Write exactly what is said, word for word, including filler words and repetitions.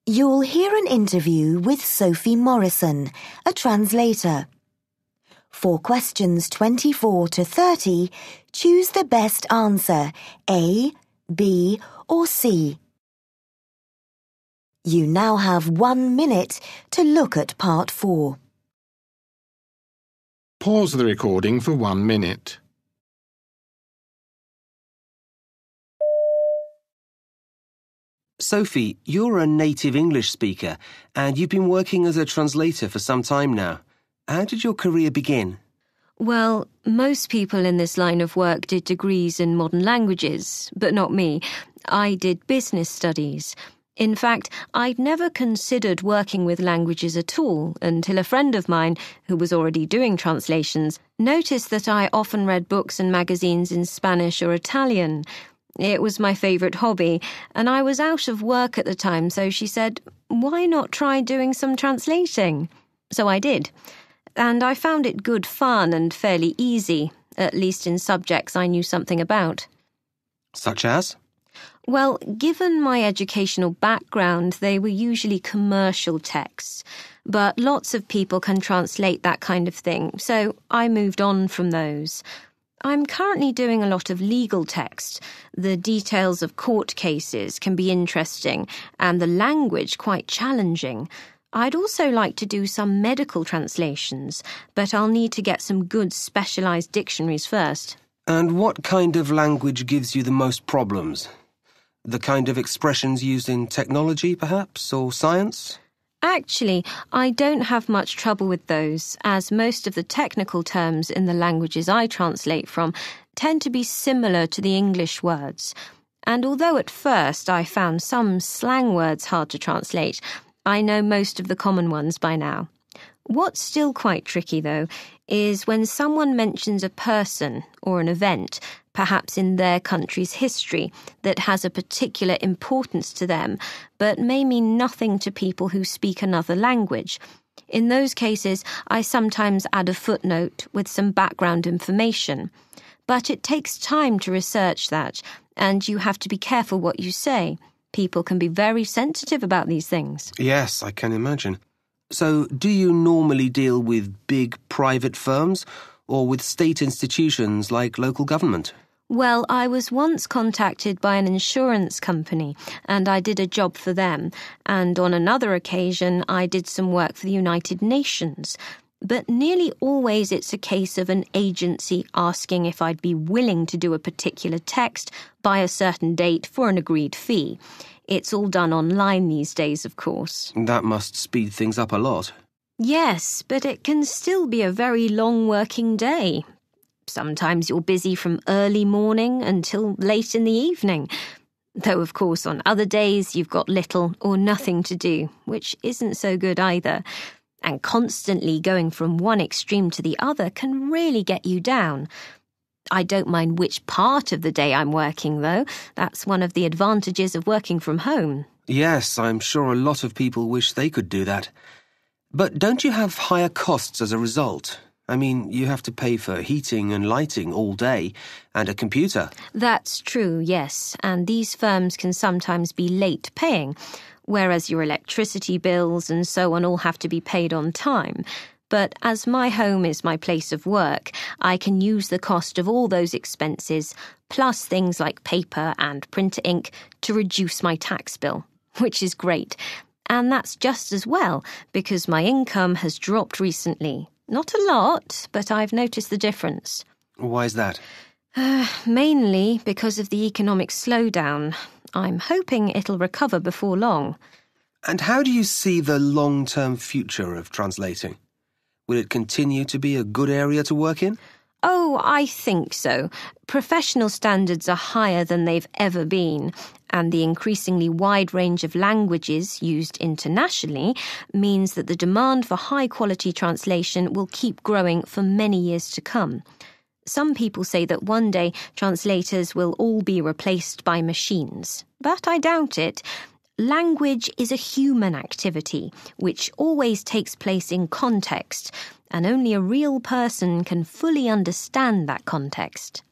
You'll hear an interview with Sophie Morrison, a translator. For questions twenty-four to thirty, choose the best answer, A, B, or C. You now have one minute to look at part four. Pause the recording for one minute. Sophie, you're a native English speaker and you've been working as a translator for some time now. How did your career begin? Well, most people in this line of work did degrees in modern languages, but not me. I did business studies. In fact, I'd never considered working with languages at all until a friend of mine, who was already doing translations, noticed that I often read books and magazines in Spanish or Italian. It was my favourite hobby, and I was out of work at the time, so she said, why not try doing some translating? So I did, and I found it good fun and fairly easy, at least in subjects I knew something about. Such as? Well, given my educational background, they were usually commercial texts, but lots of people can translate that kind of thing, so I moved on from those. I'm currently doing a lot of legal text. The details of court cases can be interesting and the language quite challenging. I'd also like to do some medical translations, but I'll need to get some good specialised dictionaries first. And what kind of language gives you the most problems? The kind of expressions used in technology, perhaps, or science? Actually, I don't have much trouble with those, as most of the technical terms in the languages I translate from tend to be similar to the English words. And although at first I found some slang words hard to translate, I know most of the common ones by now. What's still quite tricky, though, is when someone mentions a person or an event, perhaps in their country's history, that has a particular importance to them, but may mean nothing to people who speak another language. In those cases, I sometimes add a footnote with some background information. But it takes time to research that, and you have to be careful what you say. People can be very sensitive about these things. Yes, I can imagine. So, do you normally deal with big private firms or with state institutions like local government? Well, I was once contacted by an insurance company and I did a job for them, and on another occasion I did some work for the United Nations. But nearly always it's a case of an agency asking if I'd be willing to do a particular text by a certain date for an agreed fee. It's all done online these days, of course. That must speed things up a lot. Yes, but it can still be a very long working day. Sometimes you're busy from early morning until late in the evening. Though, of course, on other days you've got little or nothing to do, which isn't so good either. And constantly going from one extreme to the other can really get you down. I don't mind which part of the day I'm working, though. That's one of the advantages of working from home. Yes, I'm sure a lot of people wish they could do that. But don't you have higher costs as a result? I mean, you have to pay for heating and lighting all day, and a computer. That's true, yes, and these firms can sometimes be late paying, whereas your electricity bills and so on all have to be paid on time. But as my home is my place of work, I can use the cost of all those expenses, plus things like paper and printer ink, to reduce my tax bill, which is great. And that's just as well, because my income has dropped recently. Not a lot, but I've noticed the difference. Why is that? Uh, mainly because of the economic slowdown. I'm hoping it'll recover before long. And how do you see the long-term future of translating? Will it continue to be a good area to work in? Oh, I think so. Professional standards are higher than they've ever been, and the increasingly wide range of languages used internationally means that the demand for high-quality translation will keep growing for many years to come. Some people say that one day translators will all be replaced by machines, but I doubt it. Language is a human activity, which always takes place in context, and only a real person can fully understand that context.